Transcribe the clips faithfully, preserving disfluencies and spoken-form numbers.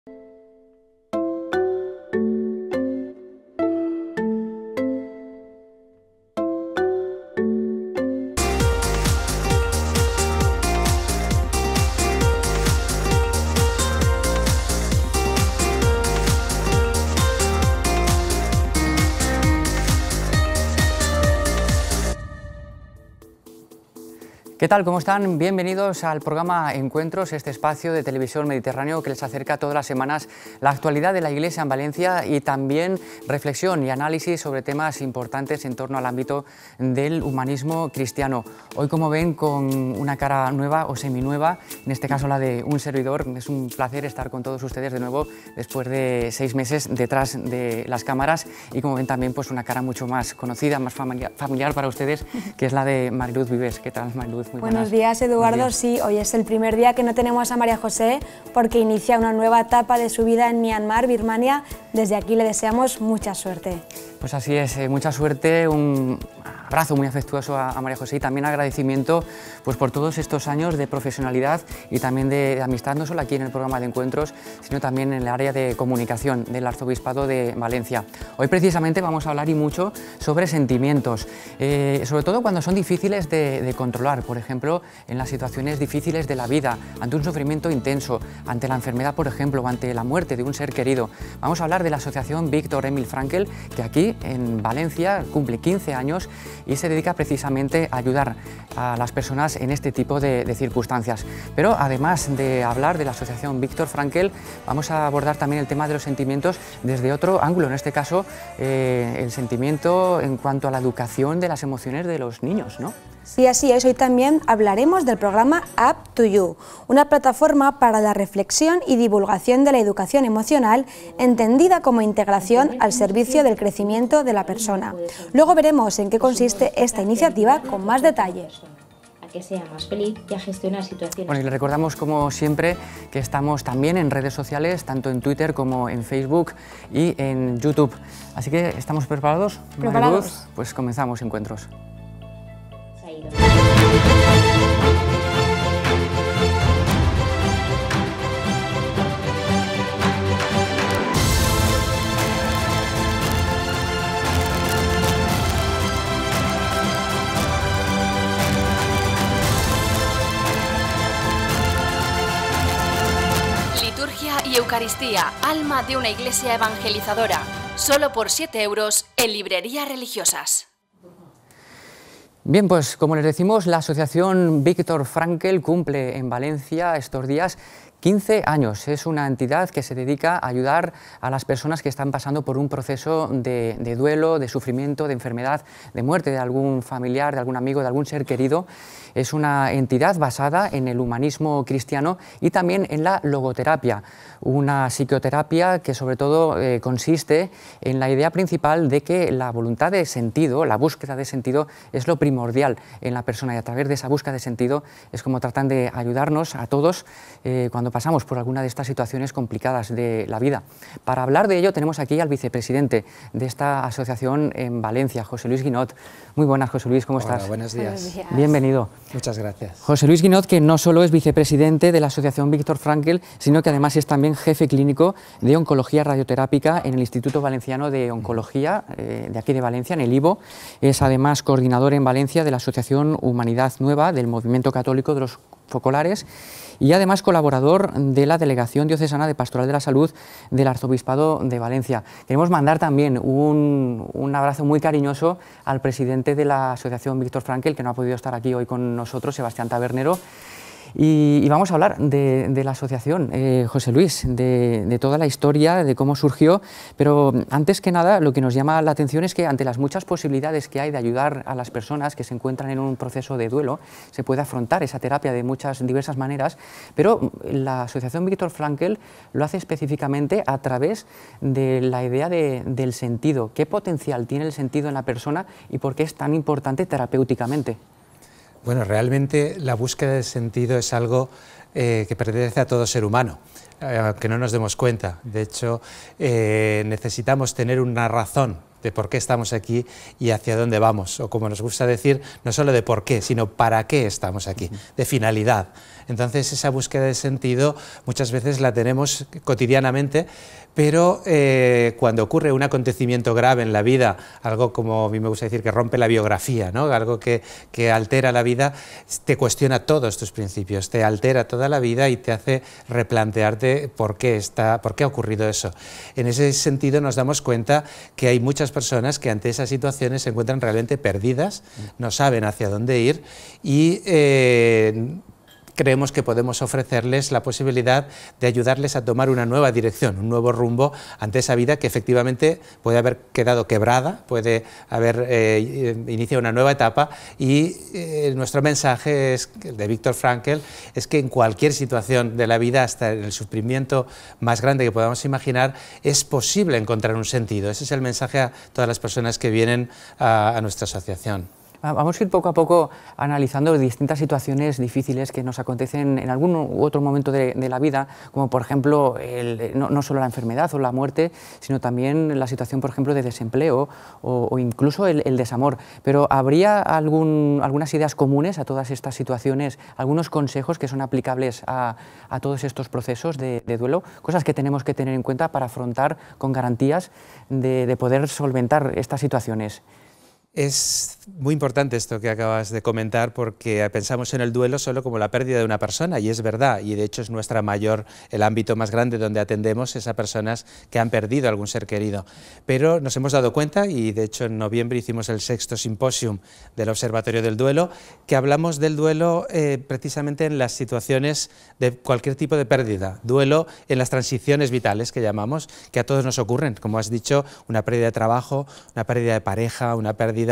¿Qué tal? ¿Cómo están? Bienvenidos al programa Encuentros, este espacio de televisión mediterráneo que les acerca todas las semanas la actualidad de la Iglesia en Valencia y también reflexión y análisis sobre temas importantes en torno al ámbito del humanismo cristiano. Hoy, como ven, con una cara nueva o seminueva, en este caso la de un servidor. Es un placer estar con todos ustedes de nuevo después de seis meses detrás de las cámaras y, como ven, también pues una cara mucho más conocida, más familiar, familiar para ustedes, que es la de Mariluz Vives. ¿Qué tal, Mariluz? Muy buenos buenas. días, Eduardo. Buenos días. Sí, hoy es el primer día que no tenemos a María José porque inicia una nueva etapa de su vida en Myanmar, Birmania. Desde aquí le deseamos mucha suerte. Pues así es, eh, mucha suerte, un abrazo muy afectuoso a, a María José y también agradecimiento pues, por todos estos años de profesionalidad y también de, de amistad, no solo aquí en el programa de Encuentros, sino también en el área de comunicación del Arzobispado de Valencia. Hoy precisamente vamos a hablar y mucho sobre sentimientos, eh, sobre todo cuando son difíciles de, de controlar, por ejemplo, en las situaciones difíciles de la vida, ante un sufrimiento intenso, ante la enfermedad, por ejemplo, o ante la muerte de un ser querido. Vamos a hablar de la Asociación Viktor Emil Frankl, que aquí en Valencia cumple quince años y se dedica precisamente a ayudar a las personas en este tipo de, de circunstancias. Pero además de hablar de la Asociación Viktor Frankl, vamos a abordar también el tema de los sentimientos desde otro ángulo, en este caso eh, el sentimiento en cuanto a la educación de las emociones de los niños, ¿no? Sí, así es. Hoy también hablaremos del programa Up to You, una plataforma para la reflexión y divulgación de la educación emocional entendida como integración al servicio del crecimiento de la persona. Luego veremos en qué consiste esta iniciativa con más detalles. Que sea más feliz y a gestionar situaciones. Bueno, y le recordamos, como siempre, que estamos también en redes sociales, tanto en Twitter como en Facebook y en YouTube. Así que, ¿estamos preparados? Preparados. Mariluz, pues comenzamos Encuentros. Se ha ido. Y Eucaristía, alma de una iglesia evangelizadora, solo por siete euros en librerías religiosas. Bien, pues como les decimos, la Asociación Viktor Frankl cumple en Valencia estos días quince años. Es una entidad que se dedica a ayudar a las personas que están pasando por un proceso de, de duelo, de sufrimiento, de enfermedad, de muerte de algún familiar, de algún amigo, de algún ser querido. Es una entidad basada en el humanismo cristiano y también en la logoterapia, una psicoterapia que sobre todo eh, consiste en la idea principal de que la voluntad de sentido, la búsqueda de sentido es lo primordial en la persona y a través de esa búsqueda de sentido es como tratan de ayudarnos a todos eh, cuando pasamos por alguna de estas situaciones complicadas de la vida. Para hablar de ello tenemos aquí al vicepresidente de esta asociación en Valencia, José Luis Guinot. Muy buenas, José Luis, ¿cómo Hola, estás? Buenos días. Buenos días. Bienvenido. Muchas gracias. José Luis Guinot, que no solo es vicepresidente de la Asociación Viktor Frankl, sino que además es también jefe clínico de oncología radioterápica en el Instituto Valenciano de Oncología, eh, de aquí de Valencia, en el I V O. Es además coordinador en Valencia de la Asociación Humanidad Nueva del Movimiento Católico de los Focolares y además colaborador de la Delegación Diocesana de Pastoral de la Salud del Arzobispado de Valencia. Queremos mandar también un, un abrazo muy cariñoso al presidente de la Asociación Viktor Frankl, que no ha podido estar aquí hoy con nosotros, Sebastián Tabernero. Y, y vamos a hablar de, de la asociación, eh, José Luis, de, de toda la historia, de cómo surgió, pero antes que nada lo que nos llama la atención es que ante las muchas posibilidades que hay de ayudar a las personas que se encuentran en un proceso de duelo, se puede afrontar esa terapia de muchas diversas maneras, pero la Asociación Viktor Frankl lo hace específicamente a través de la idea de, del sentido. ¿Qué potencial tiene el sentido en la persona y por qué es tan importante terapéuticamente? Bueno, realmente la búsqueda de sentido es algo eh, que pertenece a todo ser humano, eh, aunque no nos demos cuenta. De hecho, eh, necesitamos tener una razón de por qué estamos aquí y hacia dónde vamos, o como nos gusta decir, no solo de por qué, sino para qué estamos aquí, de finalidad. Entonces esa búsqueda de sentido muchas veces la tenemos cotidianamente, pero eh, cuando ocurre un acontecimiento grave en la vida, algo como a mí me gusta decir que rompe la biografía, ¿no? Algo que, que altera la vida, te cuestiona todos tus principios, te altera toda la vida y te hace replantearte por qué, está, por qué ha ocurrido eso. En ese sentido nos damos cuenta que hay muchas personas que ante esas situaciones se encuentran realmente perdidas, no saben hacia dónde ir y eh, creemos que podemos ofrecerles la posibilidad de ayudarles a tomar una nueva dirección, un nuevo rumbo ante esa vida que efectivamente puede haber quedado quebrada, puede haber eh, iniciado una nueva etapa y eh, nuestro mensaje es, de Viktor Frankl es que en cualquier situación de la vida, hasta en el sufrimiento más grande que podamos imaginar, es posible encontrar un sentido. Ese es el mensaje a todas las personas que vienen a, a nuestra asociación. Vamos a ir poco a poco analizando distintas situaciones difíciles que nos acontecen en algún u otro momento de, de la vida, como por ejemplo el, no, no solo la enfermedad o la muerte, sino también la situación, por ejemplo, de desempleo o, o incluso el, el desamor. Pero ¿habría algún, algunas ideas comunes a todas estas situaciones, algunos consejos que son aplicables a, a todos estos procesos de, de duelo? Cosas que tenemos que tener en cuenta para afrontar con garantías de, de poder solventar estas situaciones. Es muy importante esto que acabas de comentar porque pensamos en el duelo solo como la pérdida de una persona y es verdad, y de hecho es nuestra mayor, el ámbito más grande donde atendemos es a personas que han perdido algún ser querido. Pero nos hemos dado cuenta, y de hecho en noviembre hicimos el sexto simposium del Observatorio del Duelo, que hablamos del duelo eh, precisamente en las situaciones de cualquier tipo de pérdida, duelo en las transiciones vitales que llamamos, que a todos nos ocurren, como has dicho, una pérdida de trabajo, una pérdida de pareja, una pérdida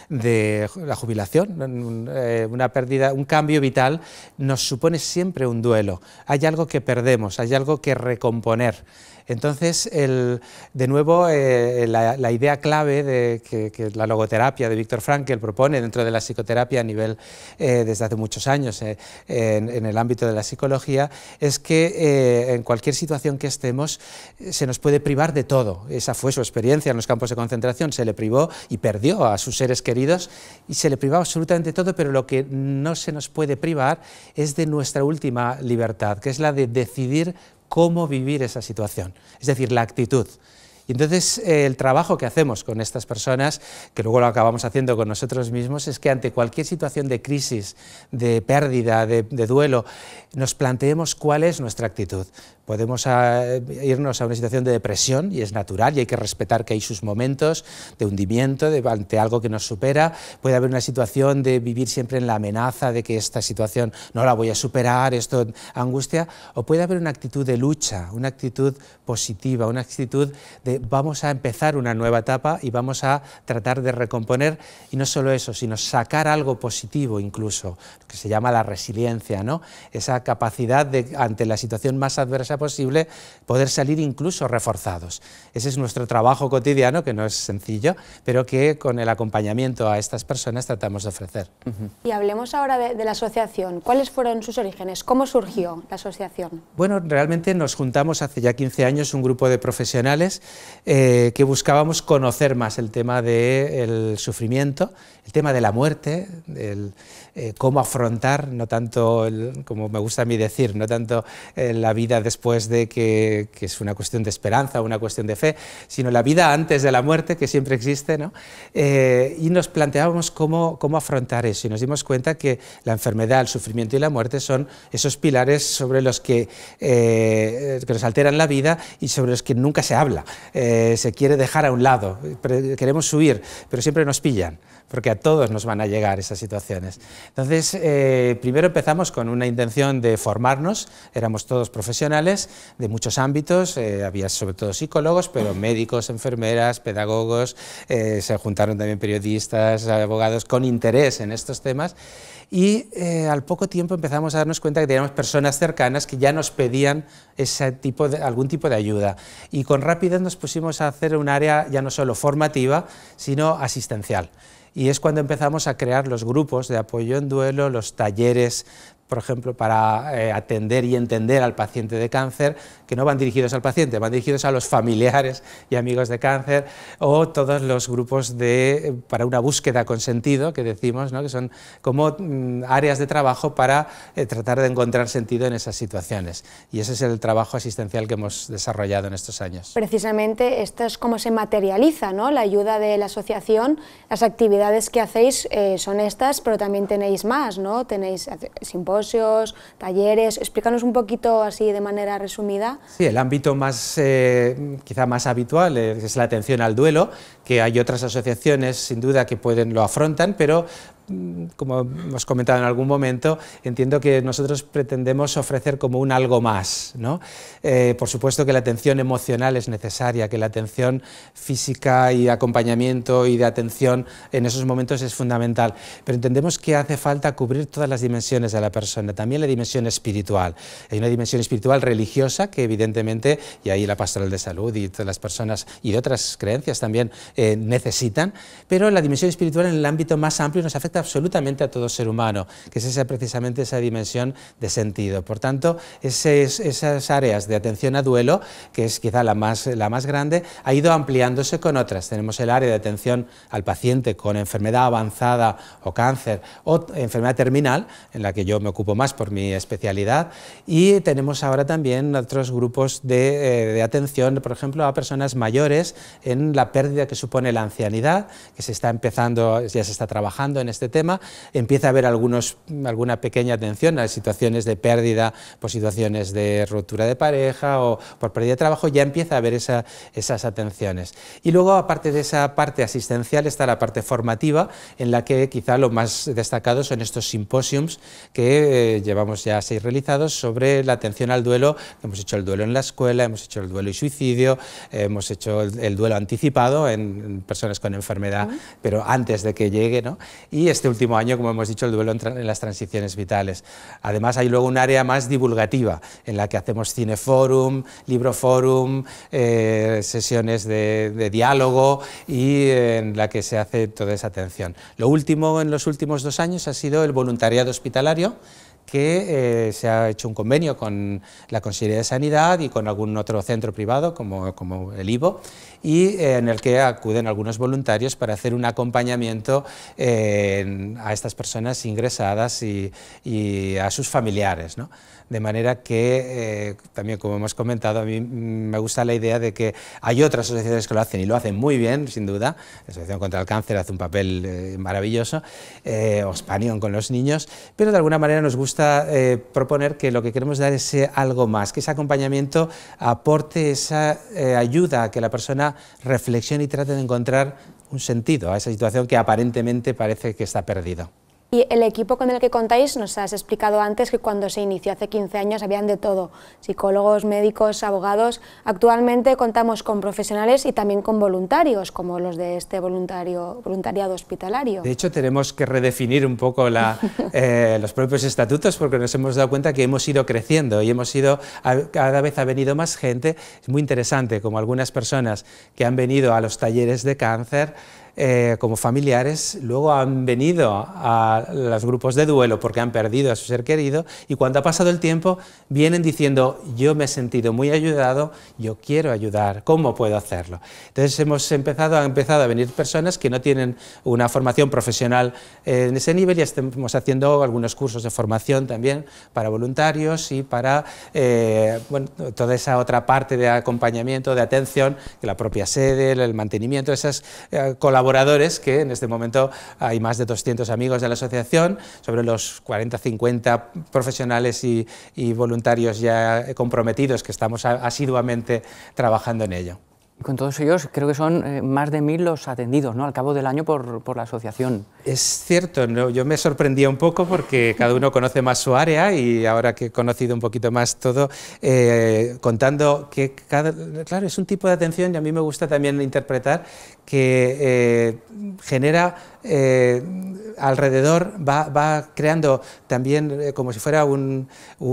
de la jubilación, una pérdida, un cambio vital nos supone siempre un duelo. Hay algo que perdemos, hay algo que recomponer. Entonces, el, de nuevo, eh, la, la idea clave de que, que la logoterapia de Viktor Frankl propone dentro de la psicoterapia a nivel, eh, desde hace muchos años, eh, en, en el ámbito de la psicología, es que eh, en cualquier situación que estemos se nos puede privar de todo. Esa fue su experiencia en los campos de concentración, se le privó y perdió a sus seres queridos y se le privó absolutamente todo, pero lo que no se nos puede privar es de nuestra última libertad, que es la de decidir cómo vivir esa situación, es decir, la actitud. Y entonces eh, el trabajo que hacemos con estas personas, que luego lo acabamos haciendo con nosotros mismos, es que ante cualquier situación de crisis, de pérdida, de, de duelo, nos planteemos cuál es nuestra actitud. Podemos a, irnos a una situación de depresión, y es natural, y hay que respetar que hay sus momentos de hundimiento, de, ante algo que nos supera. Puede haber una situación de vivir siempre en la amenaza de que esta situación no la voy a superar, esto angustia, o puede haber una actitud de lucha, una actitud positiva, una actitud de vamos a empezar una nueva etapa y vamos a tratar de recomponer, y no solo eso, sino sacar algo positivo incluso, lo que se llama la resiliencia, ¿no? Esa capacidad de, ante la situación más adversa posible, poder salir incluso reforzados. Ese es nuestro trabajo cotidiano, que no es sencillo, pero que con el acompañamiento a estas personas tratamos de ofrecer. Uh-huh. Y hablemos ahora de, de la asociación. ¿Cuáles fueron sus orígenes? ¿Cómo surgió la asociación? Bueno, realmente nos juntamos hace ya quince años un grupo de profesionales eh, que buscábamos conocer más el tema del sufrimiento, el tema de la muerte, el, eh, cómo afrontar, no tanto, el, como me gusta a mí decir, no tanto eh, la vida después de que, que es una cuestión de esperanza, una cuestión de fe, sino la vida antes de la muerte, que siempre existe, ¿no? Eh, y nos planteábamos cómo, cómo afrontar eso, y nos dimos cuenta que la enfermedad, el sufrimiento y la muerte son esos pilares sobre los que, eh, que nos alteran la vida y sobre los que nunca se habla, eh, se quiere dejar a un lado, queremos huir, pero siempre nos pillan, porque a todos nos van a llegar esas situaciones. Entonces, eh, primero empezamos con una intención de formarnos, éramos todos profesionales de muchos ámbitos, eh, había sobre todo psicólogos, pero médicos, enfermeras, pedagogos, eh, se juntaron también periodistas, abogados con interés en estos temas, y eh, al poco tiempo empezamos a darnos cuenta que teníamos personas cercanas que ya nos pedían ese tipo de, algún tipo de ayuda, y con rapidez nos pusimos a hacer un área ya no solo formativa, sino asistencial. Y es cuando empezamos a crear los grupos de apoyo en duelo, los talleres por ejemplo, para eh, atender y entender al paciente de cáncer, que no van dirigidos al paciente, van dirigidos a los familiares y amigos de cáncer, o todos los grupos de, para una búsqueda con sentido, que decimos, ¿no?, que son como mm, áreas de trabajo para eh, tratar de encontrar sentido en esas situaciones. Y ese es el trabajo asistencial que hemos desarrollado en estos años. Precisamente esto es cómo se materializa, ¿no?, la ayuda de la asociación. Las actividades que hacéis eh, son estas, pero también tenéis más, ¿no? Tenéis simposios, talleres. Explícanos un poquito así de manera resumida. Sí, el ámbito más, eh, quizá más habitual es la atención al duelo, que hay otras asociaciones sin duda que pueden, lo afrontan, pero como hemos comentado en algún momento, entiendo que nosotros pretendemos ofrecer como un algo más, ¿no? Eh, por supuesto que la atención emocional es necesaria, que la atención física y acompañamiento y de atención en esos momentos es fundamental, pero entendemos que hace falta cubrir todas las dimensiones de la persona, también la dimensión espiritual. Hay una dimensión espiritual religiosa que evidentemente, y ahí la pastoral de salud y todas las personas y de otras creencias también eh, necesitan, pero la dimensión espiritual en el ámbito más amplio nos afecta absolutamente a todo ser humano, que es esa, precisamente esa dimensión de sentido. Por tanto, ese, esas áreas de atención a duelo, que es quizá la más, la más grande, ha ido ampliándose con otras. Tenemos el área de atención al paciente con enfermedad avanzada o cáncer o enfermedad terminal, en la que yo me ocupo más por mi especialidad, y tenemos ahora también otros grupos de, eh, de atención, por ejemplo, a personas mayores en la pérdida que supone la ancianidad, que se está empezando, ya se está trabajando en este tema, empieza a haber algunos, alguna pequeña atención a situaciones de pérdida, por situaciones de ruptura de pareja o por pérdida de trabajo, ya empieza a haber esa, esas atenciones. Y luego, aparte de esa parte asistencial, está la parte formativa, en la que quizá lo más destacado son estos simposiums que eh, llevamos ya seis realizados sobre la atención al duelo. Hemos hecho el duelo en la escuela, hemos hecho el duelo y suicidio, eh, hemos hecho el, el duelo anticipado en, en personas con enfermedad, uh-huh. pero antes de que llegue, ¿no? Y este último año, como hemos dicho, el duelo en, en las transiciones vitales. Además, hay luego un área más divulgativa, en la que hacemos cineforum, libroforum, eh, sesiones de, de diálogo y eh, en la que se hace toda esa atención. Lo último en los últimos dos años ha sido el voluntariado hospitalario, que eh, se ha hecho un convenio con la Consejería de Sanidad y con algún otro centro privado como, como el Ivo, y eh, en el que acuden algunos voluntarios para hacer un acompañamiento eh, a estas personas ingresadas y, y a sus familiares, ¿no? De manera que, eh, también como hemos comentado, a mí me gusta la idea de que hay otras asociaciones que lo hacen y lo hacen muy bien, sin duda. La Asociación contra el Cáncer hace un papel eh, maravilloso, eh, Ospanion con los niños, pero de alguna manera nos gusta eh, proponer que lo que queremos dar es eh, algo más, que ese acompañamiento aporte esa eh, ayuda a que la persona reflexione y trate de encontrar un sentido a esa situación que aparentemente parece que está perdido. Y el equipo con el que contáis, nos has explicado antes que cuando se inició hace quince años habían de todo, psicólogos, médicos, abogados. Actualmente contamos con profesionales y también con voluntarios, como los de este voluntario, voluntariado hospitalario. De hecho, tenemos que redefinir un poco la, eh, los propios estatutos, porque nos hemos dado cuenta que hemos ido creciendo y hemos ido, cada vez ha venido más gente. Es muy interesante, como algunas personas que han venido a los talleres de cáncer, Eh, como familiares, luego han venido a los grupos de duelo porque han perdido a su ser querido, y cuando ha pasado el tiempo vienen diciendo: yo me he sentido muy ayudado, yo quiero ayudar, ¿cómo puedo hacerlo? Entonces hemos empezado, han empezado a venir personas que no tienen una formación profesional eh, en ese nivel, y estamos haciendo algunos cursos de formación también para voluntarios y para eh, bueno, toda esa otra parte de acompañamiento, de atención, que la propia sede, el mantenimiento, esas eh, colaboraciones colaboradores, que en este momento hay más de doscientos amigos de la asociación, sobre los cuarenta, cincuenta profesionales y, y voluntarios ya comprometidos que estamos asiduamente trabajando en ello. Con todos ellos creo que son eh, más de mil los atendidos, ¿no?, al cabo del año por, por la asociación. Es cierto, ¿no? Yo me sorprendía un poco porque cada uno conoce más su área, y ahora que he conocido un poquito más todo, eh, contando que cada, claro, es un tipo de atención, y a mí me gusta también interpretar que eh, genera eh, alrededor, va, va creando también eh, como si fuera un,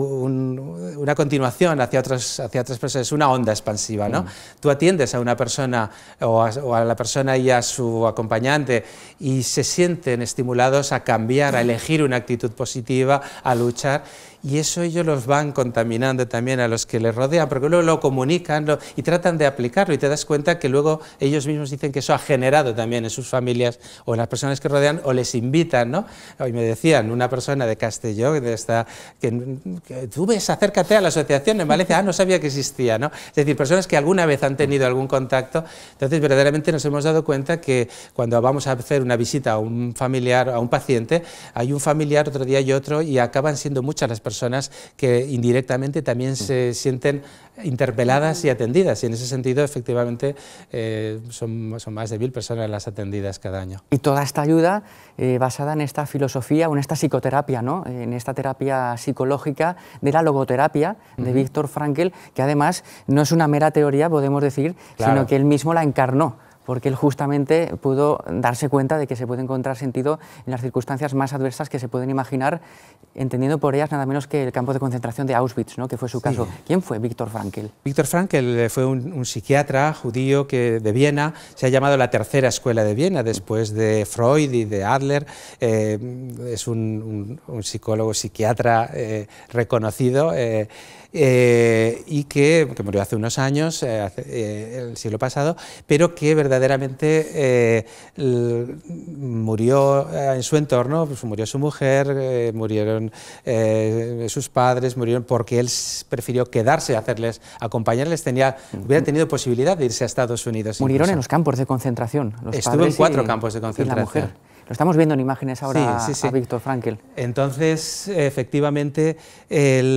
un, una continuación hacia, otros, hacia otras personas, una onda expansiva, ¿no? Mm. Tú atiendes a una persona o a, o a la persona y a su acompañante y se siente sienten estimulados a cambiar, a elegir una actitud positiva, a luchar, y eso ellos los van contaminando también a los que les rodean, porque luego lo comunican lo, y tratan de aplicarlo, y te das cuenta que luego ellos mismos dicen que eso ha generado también en sus familias o en las personas que rodean, o les invitan, ¿no? Hoy me decían, una persona de Castelló, de esta, que, que tú ves, acércate a la asociación en Valencia, ah, no sabía que existía, ¿no? Es decir, personas que alguna vez han tenido algún contacto. Entonces verdaderamente nos hemos dado cuenta que cuando vamos a hacer una visita a un familiar, a un paciente, hay un familiar otro día y otro, y acaban siendo muchas las personas que indirectamente también se sienten interpeladas y atendidas, y en ese sentido efectivamente eh, son, son más de mil personas las atendidas cada año. Y toda esta ayuda eh, basada en esta filosofía o en esta psicoterapia, ¿no? En esta terapia psicológica de la logoterapia de uh-huh. Viktor Frankl, que además no es una mera teoría, podemos decir, claro, sino que él mismo la encarnó, porque él justamente pudo darse cuenta de que se puede encontrar sentido en las circunstancias más adversas que se pueden imaginar, entendiendo por ellas nada menos que el campo de concentración de Auschwitz, ¿no? Que fue su caso. Sí. ¿Quién fue Viktor Frankl? Viktor Frankl fue un, un psiquiatra judío que, de Viena, se ha llamado la tercera escuela de Viena, después de Freud y de Adler. Eh, es un, un, un psicólogo, psiquiatra eh, reconocido, eh, Eh, y que, que murió hace unos años, eh, hace, eh, el siglo pasado, pero que verdaderamente eh, murió eh, en su entorno, pues murió su mujer, eh, murieron eh, sus padres, murieron porque él prefirió quedarse, hacerles, acompañarles, tenía, hubiera tenido posibilidad de irse a Estados Unidos. Murieron incluso en los campos de concentración. Los Estuvo en cuatro y, campos de concentración. Y la mujer. Lo estamos viendo en imágenes ahora sí, sí, sí. a Viktor Frankl. Entonces, efectivamente, el,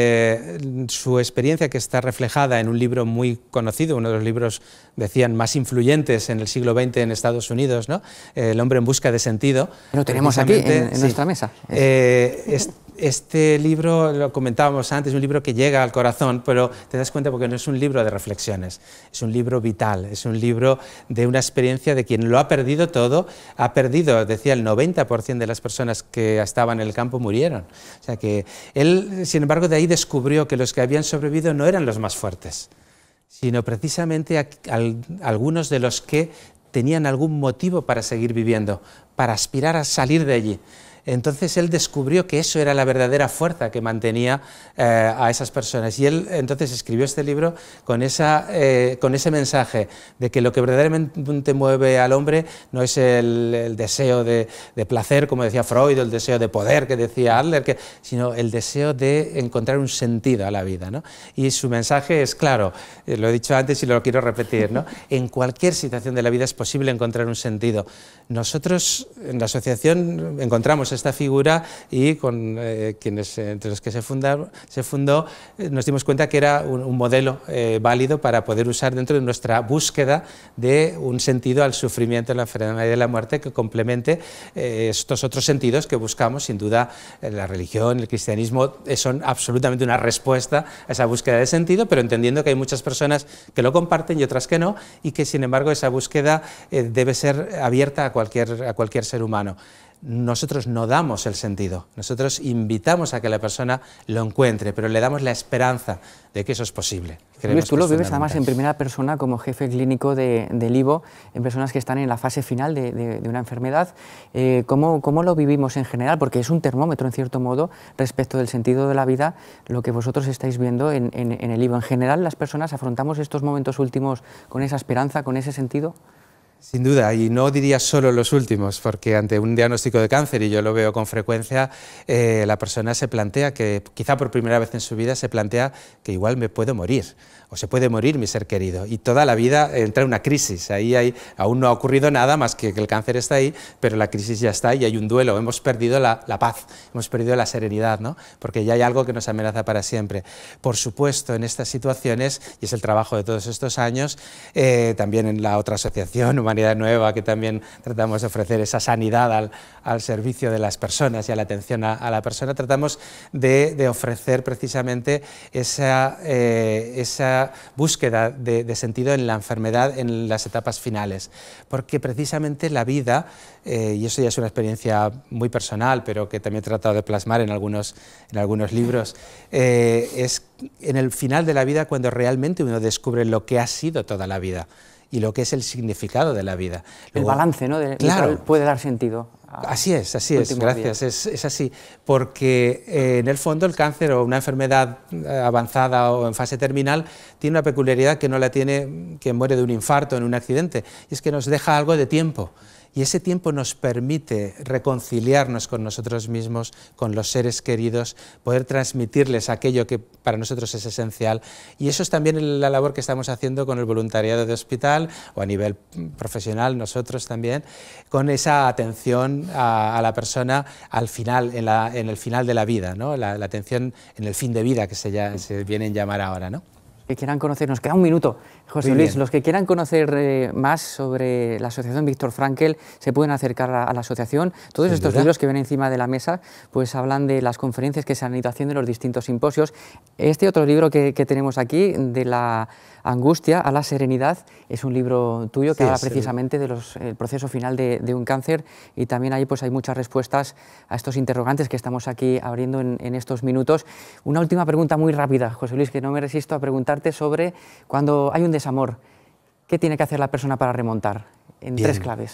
eh, su experiencia, que está reflejada en un libro muy conocido, uno de los libros, decían, más influyentes en el siglo veinte en Estados Unidos, ¿no? El hombre en busca de sentido. Lo tenemos aquí, en, en sí. nuestra mesa. Eh, es, Este libro, lo comentábamos antes, es un libro que llega al corazón, pero te das cuenta porque no es un libro de reflexiones, es un libro vital, es un libro de una experiencia de quien lo ha perdido todo, ha perdido, decía, el noventa por ciento de las personas que estaban en el campo murieron. O sea que él, sin embargo, de ahí descubrió que los que habían sobrevivido no eran los más fuertes, sino precisamente a, a, a algunos de los que tenían algún motivo para seguir viviendo, para aspirar a salir de allí. Entonces él descubrió que eso era la verdadera fuerza que mantenía eh, a esas personas, y él entonces escribió este libro con, esa, eh, con ese mensaje de que lo que verdaderamente mueve al hombre no es el, el deseo de, de placer, como decía Freud, o el deseo de poder, que decía Adler, que, sino el deseo de encontrar un sentido a la vida, ¿no? Y su mensaje es claro, eh, lo he dicho antes y lo quiero repetir, ¿no? En cualquier situación de la vida es posible encontrar un sentido. Nosotros en la asociación encontramos esta figura y con eh, quienes entre los que se, fundaron, se fundó eh, nos dimos cuenta que era un, un modelo eh, válido para poder usar dentro de nuestra búsqueda de un sentido al sufrimiento, la enfermedad y la muerte, que complemente eh, estos otros sentidos que buscamos. Sin duda eh, la religión, el cristianismo eh, son absolutamente una respuesta a esa búsqueda de sentido, pero entendiendo que hay muchas personas que lo comparten y otras que no, y que sin embargo esa búsqueda eh, debe ser abierta a cualquier, a cualquier ser humano. Nosotros no damos el sentido, nosotros invitamos a que la persona lo encuentre, pero le damos la esperanza de que eso es posible. Luis, tú lo vives además en primera persona como jefe clínico de, del I V O, en personas que están en la fase final de, de, de una enfermedad. Eh, ¿cómo, ¿Cómo lo vivimos en general? Porque es un termómetro, en cierto modo, respecto del sentido de la vida, lo que vosotros estáis viendo en, en, en el I V O. En general, ¿las personas afrontamos estos momentos últimos con esa esperanza, con ese sentido? Sin duda, y no diría solo los últimos, porque ante un diagnóstico de cáncer, y yo lo veo con frecuencia, eh, la persona se plantea que, quizá por primera vez en su vida, se plantea que igual me puedo morir, o se puede morir mi ser querido, y toda la vida entra en una crisis. Ahí hay, aún no ha ocurrido nada más que que el cáncer está ahí, pero la crisis ya está y hay un duelo, hemos perdido la, la paz, hemos perdido la serenidad, ¿no? Porque ya hay algo que nos amenaza para siempre. Por supuesto, en estas situaciones, y es el trabajo de todos estos años, eh, también en la otra asociación, Humanidad Nueva, que también tratamos de ofrecer esa sanidad al, al servicio de las personas y a la atención a, a la persona, tratamos de, de ofrecer precisamente esa, eh, esa búsqueda de, de sentido en la enfermedad en las etapas finales, porque precisamente la vida, eh, y eso ya es una experiencia muy personal, pero que también he tratado de plasmar en algunos, en algunos libros, eh, es en el final de la vida cuando realmente uno descubre lo que ha sido toda la vida y lo que es el significado de la vida. El Luego, balance, ¿no? De, claro, puede dar sentido Así es, así es, gracias, es, es así, porque eh, en el fondo el cáncer o una enfermedad avanzada o en fase terminal tiene una peculiaridad que no la tiene quien muere de un infarto en un accidente, y es que nos deja algo de tiempo. Y ese tiempo nos permite reconciliarnos con nosotros mismos, con los seres queridos, poder transmitirles aquello que para nosotros es esencial. Y eso es también la labor que estamos haciendo con el voluntariado de hospital o a nivel profesional, nosotros también, con esa atención a, a la persona al final, en, la, en el final de la vida, ¿no? la, la atención en el fin de vida que se, ya, se viene a llamar ahora, ¿no? Que quieran conocer, nos queda un minuto, José Luis, los que quieran conocer eh, más sobre la Asociación Víctor Frankl se pueden acercar a, a la asociación. Todos Sin estos duda. libros que ven encima de la mesa pues hablan de las conferencias que se han ido haciendo en los distintos simposios. Este otro libro que, que tenemos aquí, de la angustia a la serenidad, es un libro tuyo que sí, habla precisamente del de proceso final de, de un cáncer, y también ahí pues hay muchas respuestas a estos interrogantes que estamos aquí abriendo en, en estos minutos. Una última pregunta muy rápida, José Luis, que no me resisto a preguntar sobre cuando hay un desamor, ¿qué tiene que hacer la persona para remontar? En Bien. tres claves.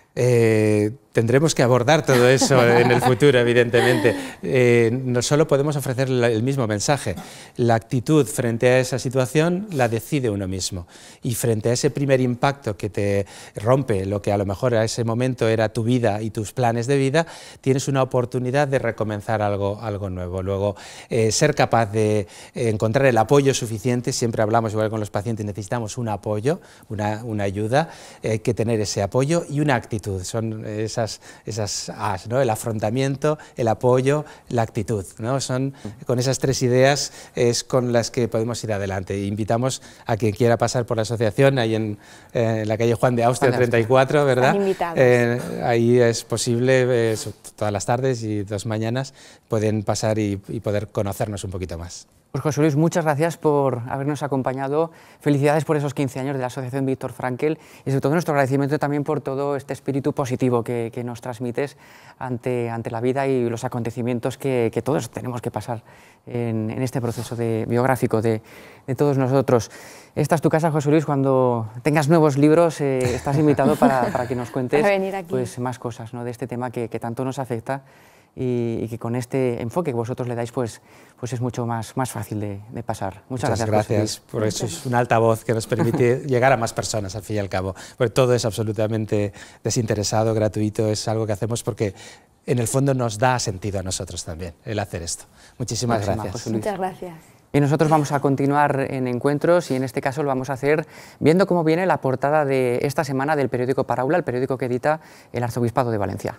Eh, tendremos que abordar todo eso en el futuro, evidentemente. Eh, no solo podemos ofrecer el mismo mensaje. La actitud frente a esa situación la decide uno mismo. Y frente a ese primer impacto que te rompe lo que a lo mejor a ese momento era tu vida y tus planes de vida, tienes una oportunidad de recomenzar algo, algo nuevo. Luego, eh, ser capaz de encontrar el apoyo suficiente. Siempre hablamos, igual con los pacientes, necesitamos un apoyo, una, una ayuda. Hay eh, que tener ese apoyo y una actitud. Son esas, esas As, ¿no? El afrontamiento, el apoyo, la actitud, ¿no? Son, con esas tres ideas es con las que podemos ir adelante. Invitamos a quien quiera pasar por la asociación, ahí en, eh, en la calle Juan de Austria treinta y cuatro, ¿verdad? Eh, ahí es posible, eh, todas las tardes y dos mañanas pueden pasar y, y poder conocernos un poquito más. Pues José Luis, muchas gracias por habernos acompañado. Felicidades por esos quince años de la Asociación Víctor Frankl y sobre todo nuestro agradecimiento también por todo este espíritu positivo que, que nos transmites ante, ante la vida y los acontecimientos que, que todos tenemos que pasar en, en este proceso de, biográfico de, de todos nosotros. Esta es tu casa, José Luis. Cuando tengas nuevos libros eh, estás invitado para, para que nos cuentes pues, más cosas, ¿no? de este tema que, que tanto nos afecta. Y, y que con este enfoque que vosotros le dais, pues, pues es mucho más, más fácil de, de pasar. Muchas, Muchas gracias, gracias por eso, es un altavoz que nos permite llegar a más personas, al fin y al cabo. Porque todo es absolutamente desinteresado, gratuito, es algo que hacemos porque en el fondo nos da sentido a nosotros también el hacer esto. Muchísimas Máxima, gracias. José Luis. Muchas gracias. Y nosotros vamos a continuar en encuentros y en este caso lo vamos a hacer viendo cómo viene la portada de esta semana del periódico Paraula, el periódico que edita el Arzobispado de Valencia.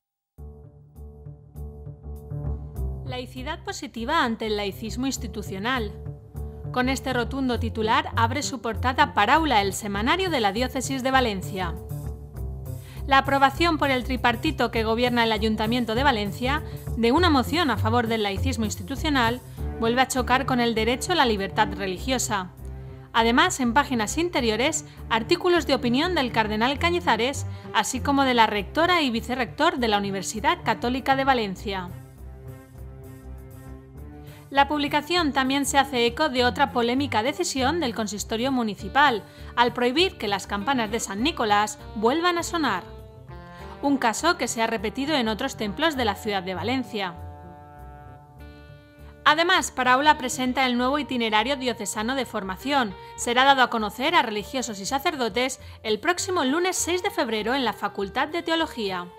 Laicidad positiva ante el laicismo institucional. Con este rotundo titular abre su portada Paraula, el semanario de la Diócesis de Valencia. La aprobación por el tripartito que gobierna el Ayuntamiento de Valencia de una moción a favor del laicismo institucional vuelve a chocar con el derecho a la libertad religiosa. Además, en páginas interiores, artículos de opinión del cardenal Cañizares, así como de la rectora y vicerrector de la Universidad Católica de Valencia. La publicación también se hace eco de otra polémica decisión del consistorio municipal, al prohibir que las campanas de San Nicolás vuelvan a sonar. Un caso que se ha repetido en otros templos de la ciudad de Valencia. Además, Paraula presenta el nuevo itinerario diocesano de formación. Será dado a conocer a religiosos y sacerdotes el próximo lunes seis de febrero en la Facultad de Teología.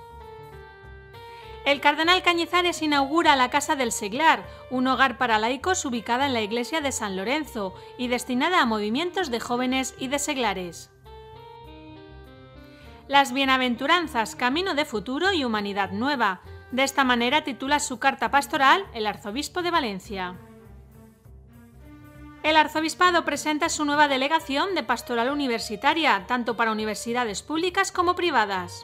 El cardenal Cañizares inaugura la Casa del Seglar, un hogar para laicos ubicada en la iglesia de San Lorenzo y destinada a movimientos de jóvenes y de seglares. Las bienaventuranzas, camino de futuro y humanidad nueva. De esta manera titula su carta pastoral el arzobispo de Valencia. El arzobispado presenta su nueva delegación de pastoral universitaria, tanto para universidades públicas como privadas.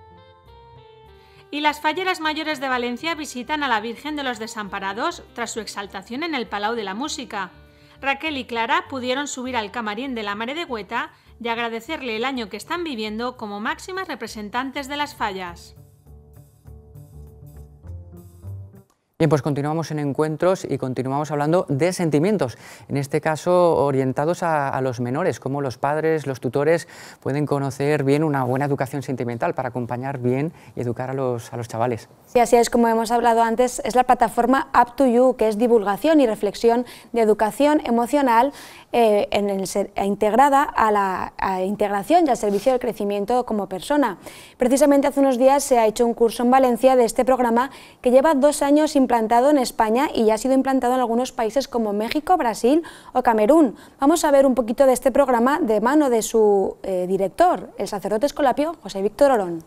Y las falleras mayores de Valencia visitan a la Virgen de los Desamparados tras su exaltación en el Palau de la Música. Raquel y Clara pudieron subir al camarín de la Mare de Güeta y agradecerle el año que están viviendo como máximas representantes de las fallas. Bien, pues continuamos en encuentros y continuamos hablando de sentimientos, en este caso orientados a, a los menores, cómo los padres, los tutores pueden conocer bien una buena educación sentimental para acompañar bien y educar a los, a los chavales. Sí, así es, como hemos hablado antes, es la plataforma Up to You, que es divulgación y reflexión de educación emocional eh, en el ser, integrada a la a integración y al servicio del crecimiento como persona. Precisamente hace unos días se ha hecho un curso en Valencia de este programa que lleva dos años implantado en España y ya ha sido implantado en algunos países como México, Brasil o Camerún. Vamos a ver un poquito de este programa de mano de su eh, director, el sacerdote escolapio José Víctor Orón.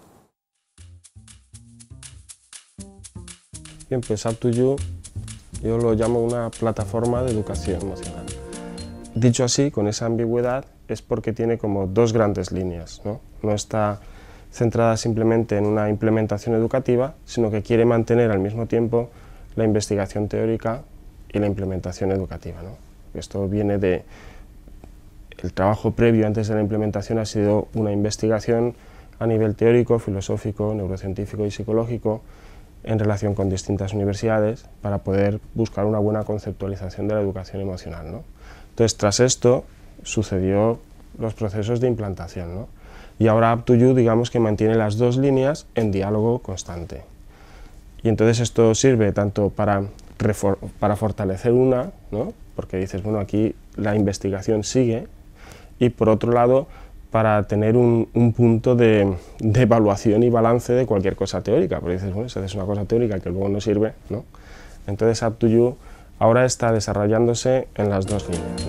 Bien, pues Up to You yo lo llamo una plataforma de educación emocional. Dicho así, con esa ambigüedad, es porque tiene como dos grandes líneas, ¿no? No está centrada simplemente en una implementación educativa, sino que quiere mantener al mismo tiempo la investigación teórica y la implementación educativa, ¿no? Esto viene de... El trabajo previo antes de la implementación ha sido una investigación a nivel teórico, filosófico, neurocientífico y psicológico en relación con distintas universidades para poder buscar una buena conceptualización de la educación emocional, ¿no? Entonces, tras esto, sucedió los procesos de implantación, ¿no? Y ahora Up to You, digamos que mantiene las dos líneas en diálogo constante. Y entonces esto sirve tanto para, para fortalecer una, ¿no? Porque dices, bueno, aquí la investigación sigue, y por otro lado, para tener un, un punto de, de evaluación y balance de cualquier cosa teórica, porque dices, bueno, si haces una cosa teórica que luego no sirve, ¿no? Entonces Up to You ahora está desarrollándose en las dos líneas,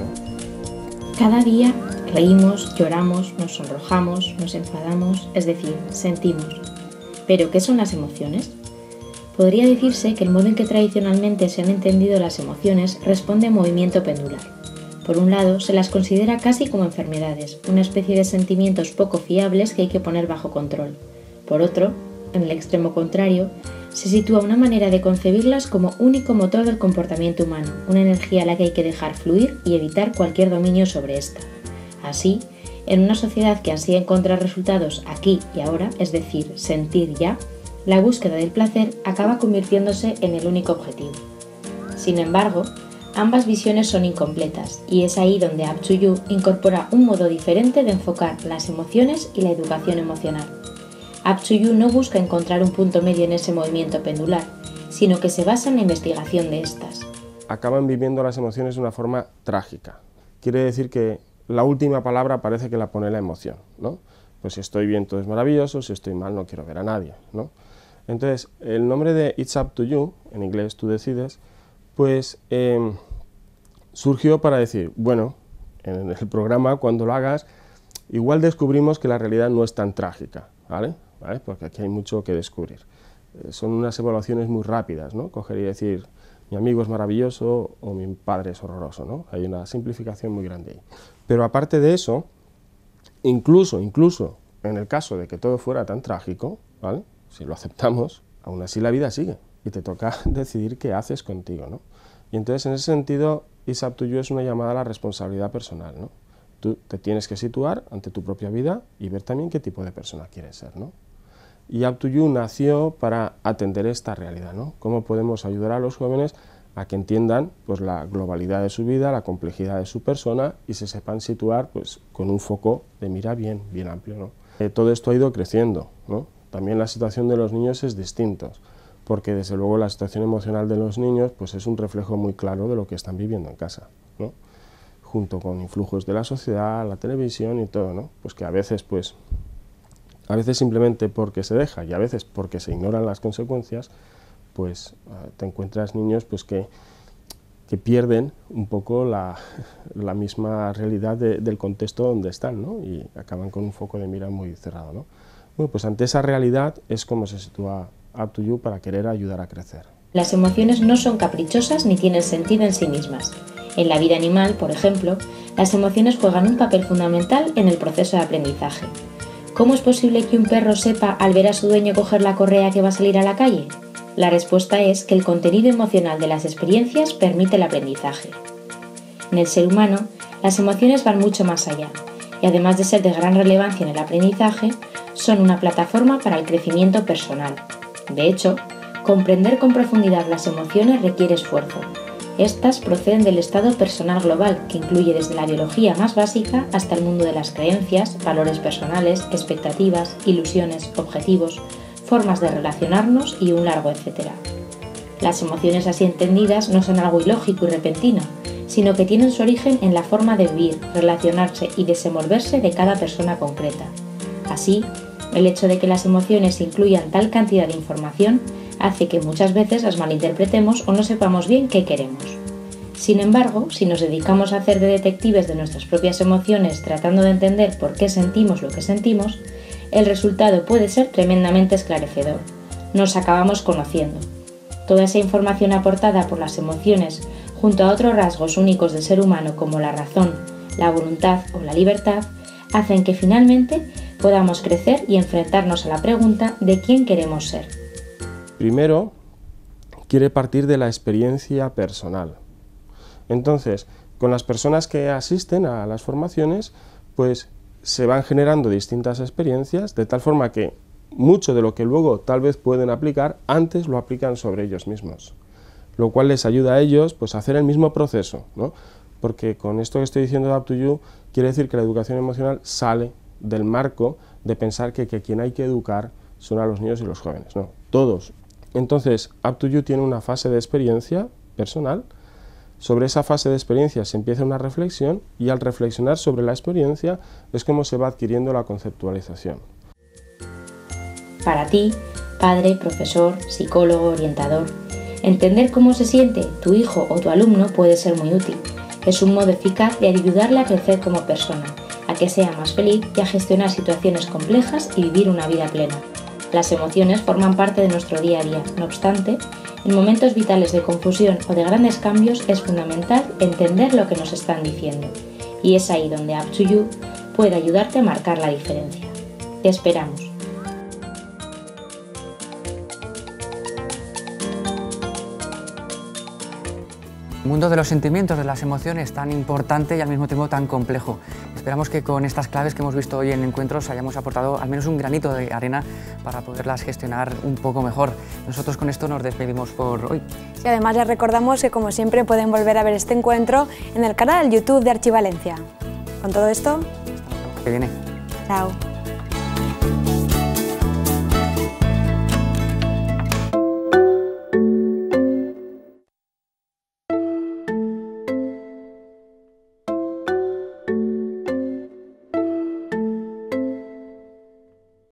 ¿no? Cada día reímos, lloramos, nos sonrojamos, nos enfadamos, es decir, sentimos. ¿Pero qué son las emociones? Podría decirse que el modo en que tradicionalmente se han entendido las emociones responde a movimiento pendular. Por un lado, se las considera casi como enfermedades, una especie de sentimientos poco fiables que hay que poner bajo control. Por otro, en el extremo contrario, se sitúa una manera de concebirlas como único motor del comportamiento humano, una energía a la que hay que dejar fluir y evitar cualquier dominio sobre esta. Así, en una sociedad que ansía encontrar resultados aquí y ahora, es decir, sentir ya, la búsqueda del placer acaba convirtiéndose en el único objetivo. Sin embargo, ambas visiones son incompletas y es ahí donde Up to You incorpora un modo diferente de enfocar las emociones y la educación emocional. Up to You no busca encontrar un punto medio en ese movimiento pendular, sino que se basa en la investigación de estas. Acaban viviendo las emociones de una forma trágica. Quiere decir que la última palabra parece que la pone la emoción, ¿no? Pues si estoy bien todo es maravilloso, si estoy mal no quiero ver a nadie, ¿no? Entonces, el nombre de It's Up to You, en inglés tú decides, pues eh, surgió para decir, bueno, en el programa cuando lo hagas, igual descubrimos que la realidad no es tan trágica, ¿vale? ¿Vale? Porque aquí hay mucho que descubrir. Eh, son unas evaluaciones muy rápidas, ¿no? Coger y decir, mi amigo es maravilloso o mi padre es horroroso, ¿no? Hay una simplificación muy grande ahí. Pero aparte de eso, incluso, incluso en el caso de que todo fuera tan trágico, ¿vale? Si lo aceptamos, aún así la vida sigue y te toca decidir qué haces contigo, ¿no? Y entonces, en ese sentido, It's Up to You es una llamada a la responsabilidad personal, ¿no? Tú te tienes que situar ante tu propia vida y ver también qué tipo de persona quieres ser, ¿no? Y Up to You nació para atender esta realidad, ¿no? Cómo podemos ayudar a los jóvenes a que entiendan pues, la globalidad de su vida, la complejidad de su persona y se sepan situar pues, con un foco de mira bien, bien amplio, ¿no? Eh, todo esto ha ido creciendo, ¿no? También la situación de los niños es distinta, porque desde luego la situación emocional de los niños pues, es un reflejo muy claro de lo que están viviendo en casa, ¿no? Junto con influjos de la sociedad, la televisión y todo, ¿no? Pues que a veces, pues, a veces simplemente porque se deja y a veces porque se ignoran las consecuencias, pues te encuentras niños pues, que, que pierden un poco la, la misma realidad de, del contexto donde están, ¿no? Y acaban con un foco de mira muy cerrado, ¿no? Bueno, pues ante esa realidad es como se sitúa Up to You para querer ayudar a crecer. Las emociones no son caprichosas ni tienen sentido en sí mismas. En la vida animal, por ejemplo, las emociones juegan un papel fundamental en el proceso de aprendizaje. ¿Cómo es posible que un perro sepa al ver a su dueño coger la correa que va a salir a la calle? La respuesta es que el contenido emocional de las experiencias permite el aprendizaje. En el ser humano, las emociones van mucho más allá, y además de ser de gran relevancia en el aprendizaje, son una plataforma para el crecimiento personal. De hecho, Comprender con profundidad las emociones requiere esfuerzo. Estas proceden del estado personal global, que incluye desde la biología más básica hasta el mundo de las creencias, valores personales, expectativas, ilusiones, objetivos, formas de relacionarnos y un largo etcétera. Las emociones así entendidas no son algo ilógico y repentino, sino que tienen su origen en la forma de vivir, relacionarse y desenvolverse de cada persona concreta. Así, el hecho de que las emociones incluyan tal cantidad de información hace que muchas veces las malinterpretemos o no sepamos bien qué queremos. Sin embargo, si nos dedicamos a hacer de detectives de nuestras propias emociones tratando de entender por qué sentimos lo que sentimos, el resultado puede ser tremendamente esclarecedor. Nos acabamos conociendo. Toda esa información aportada por las emociones, junto a otros rasgos únicos del ser humano como la razón, la voluntad o la libertad, hacen que finalmente podamos crecer y enfrentarnos a la pregunta de quién queremos ser. Primero, quiere partir de la experiencia personal. Entonces, con las personas que asisten a las formaciones, pues se van generando distintas experiencias, de tal forma que mucho de lo que luego tal vez pueden aplicar, antes lo aplican sobre ellos mismos, lo cual les ayuda a ellos pues, a hacer el mismo proceso, ¿no? Porque con esto que estoy diciendo de Up to You, quiere decir que la educación emocional sale del marco de pensar que, que quien hay que educar son a los niños y los jóvenes, no, todos. Entonces, Up to You tiene una fase de experiencia personal. Sobre esa fase de experiencia se empieza una reflexión y al reflexionar sobre la experiencia es como se va adquiriendo la conceptualización. Para ti, padre, profesor, psicólogo, orientador, entender cómo se siente tu hijo o tu alumno puede ser muy útil. Es un modo eficaz de ayudarle a crecer como persona, a que sea más feliz y a gestionar situaciones complejas y vivir una vida plena. Las emociones forman parte de nuestro día a día, no obstante, en momentos vitales de confusión o de grandes cambios es fundamental entender lo que nos están diciendo, y es ahí donde Up to You puede ayudarte a marcar la diferencia. Te esperamos. El mundo de los sentimientos, de las emociones, tan importante y al mismo tiempo tan complejo. Esperamos que con estas claves que hemos visto hoy en Encuentros hayamos aportado al menos un granito de arena para poderlas gestionar un poco mejor. Nosotros con esto nos despedimos por hoy. Y además les recordamos que como siempre pueden volver a ver este encuentro en el canal YouTube de Archivalencia. Con todo esto, que viene. Chao.